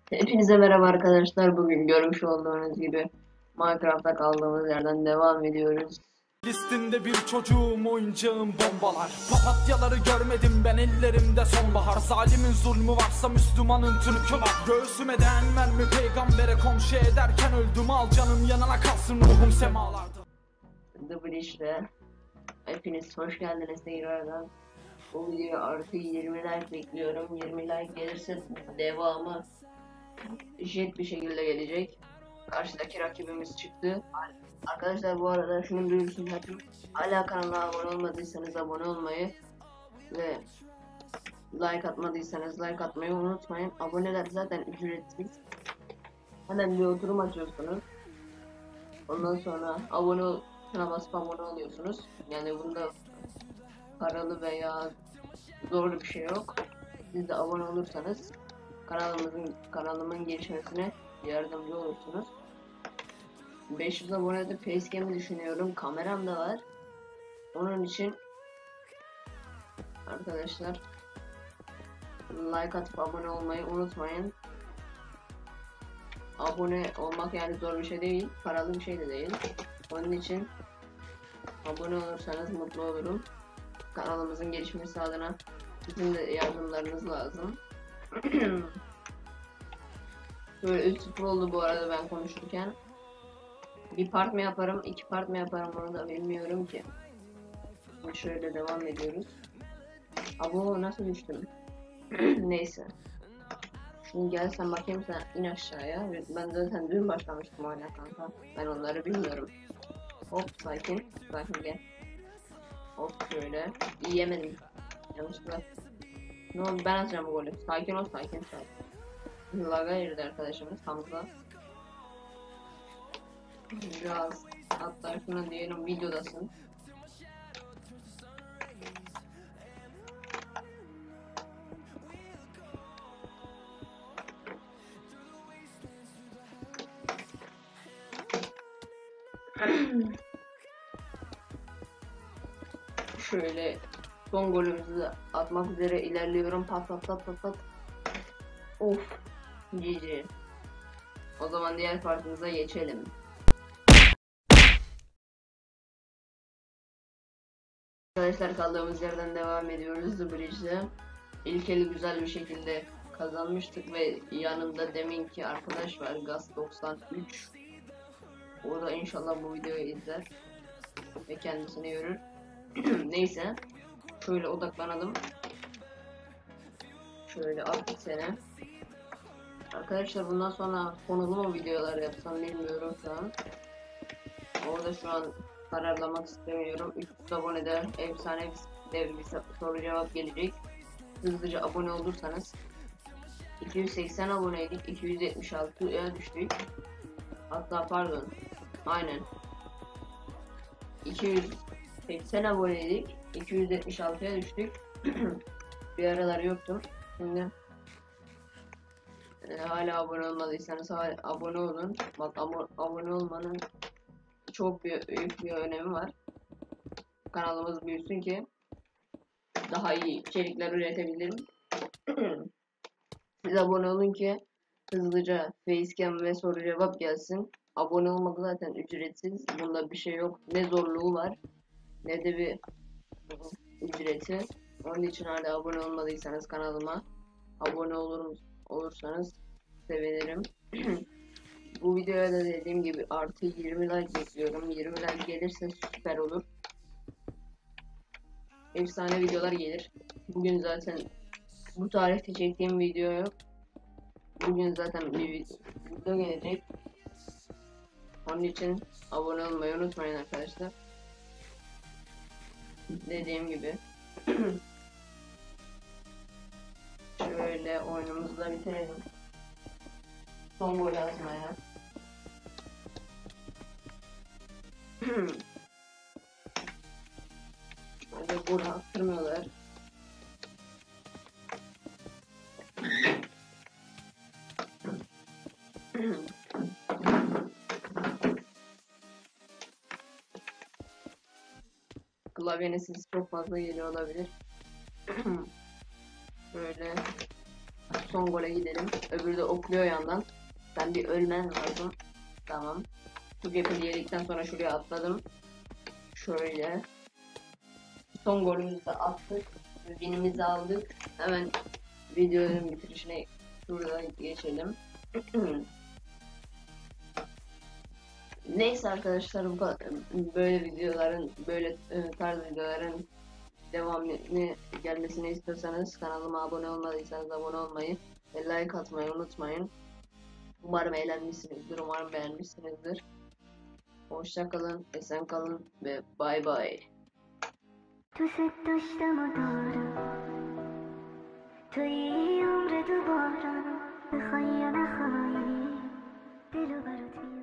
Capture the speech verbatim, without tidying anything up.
Hepinize merhaba arkadaşlar. Bugün görmüş olduğunuz gibi Minecraft'ta kaldığımız yerden devam ediyoruz. Listinde bir çocuğum, oyuncağım bombalar. Papatyaları görmedim ben ellerimde sonbahar. Zalimin zulmü varsa Müslümanın Türk'ü var. Göğsüme değen mermi peygambere komşu ederken öldüm. Al canım yanına kalsın ruhum semalarda. The Breach'te hepiniz hoş geldiniz tekrardan. Bu videoya artı yirmi like bekliyorum. yirmi like gelirse devamı jet bir şekilde gelecek. Karşıdaki rakibimiz çıktı. Arkadaşlar bu arada şunu duyursun yapayım. Hala kanala abone olmadıysanız abone olmayı ve like atmadıysanız like atmayı unutmayın. Aboneler zaten ücretsiz. Hemen bir oturum açıyorsunuz. Ondan sonra abone ol, tuşuna basıp abone oluyorsunuz. Yani bunda paralı veya zorlu bir şey yok. Siz de abone olursanız kanalımızın kanalımın gelişmesine yardımcı olursunuz. beş yüz abonede facecam'i düşünüyorum. Kameram da var. Onun için arkadaşlar like atıp abone olmayı unutmayın. Abone olmak yani zor bir şey değil, paralı bir şey de değil. Onun için abone olursanız mutlu olurum. Kanalımızın gelişmesi adına sizin de yardımlarınız lazım. Böyle üç sıfır oldu bu arada ben konuşurken. Bir part mı yaparım, iki part mı yaparım onu da bilmiyorum ki. Şimdi şöyle devam ediyoruz. Abo nasıl düştüm? Neyse. Şimdi gel sen bakayım, sen in aşağıya. Ben zaten dün başlamıştım hala kanka. Ben onları bilmiyorum. Hop sakin. Sakin gel. Hop şöyle. İyi yemedim. Yanlışlıkla. Ne oldu, ben atacağım bu golü. Sakin ol, sakin sakin. Laga girdi arkadaşımız Hamza. Biraz hatta şuna diyelim videodasın. Şöyle son golümüzü de atmak üzere ilerliyorum. Pat pat pat pat pat. Of. G G. O zaman diğer partimize geçelim. Arkadaşlar kaldığımız yerden devam ediyoruz The Bridge'de. İlk eli güzel bir şekilde kazanmıştık ve yanımda deminki arkadaş var Gaz doksan üç. O da inşallah bu videoyu izler ve kendisini görür. Neyse. Şöyle odaklanalım. Şöyle attık seni. Arkadaşlar bundan sonra konulu mu videolar yapsam bilmiyorum şu an. Orada şu an kararlamak istemiyorum. üç yüz abonede efsane bir, bir soru cevap gelecek. Hızlıca abone olursanız. iki yüz seksen aboneydik, iki yüz yetmiş altıya düştük. Hatta pardon, aynen iki yüz seksen aboneydik, iki yüz yetmiş altıya düştük. Bir aralar yoktum. Şimdi e, hala abone olmadıysanız hala abone olun. Bak abo abone olmanın çok büyük, büyük bir önemi var. Kanalımız büyüsün ki daha iyi içerikler üretebilirim. Siz abone olun ki hızlıca facecam ve soru cevap gelsin. Abone olmak zaten ücretsiz. Bunda bir şey yok. Ne zorluğu var ne de bir ücreti. Onun için hala abone olmadıysanız kanalıma abone olur olursanız sevinirim. Bu videoya da dediğim gibi artı yirmi like bekliyorum. yirmi like gelirse süper olur. Efsane videolar gelir. Bugün zaten bu tarihte çektiğim video yok. Bugün zaten bir video gelecek. Onun için abone olmayı unutmayın arkadaşlar. Dediğim gibi. Şöyle oyunumuzu da bitirelim. Son gol atmaya. Böyle gol attırmıyorlar. Klavyenin sesi çok fazla geliyor olabilir. Böyle son gole gidelim. Öbürü de okluyor yandan. Ben bir ölmem lazım. Tamam. Çok yakın diyedikten sonra şuraya atladım. Şöyle. Son golümüzü de attık. Winimizi aldık. Hemen videonun bitirişine şurada geçelim. Neyse arkadaşlar, bu kadar- böyle videoların, böyle e, tarz videoların devamını gelmesini istiyorsanız kanalıma abone olmadıysanız abone olmayı ve like atmayı unutmayın. Umarım eğlenmişsinizdir, umarım beğenmişsinizdir. Hoşça kalın, esen kalın ve bay bay. تو ست داشتم و دارم توی این عمر دوبارم بخوای یا نخوای دلو برات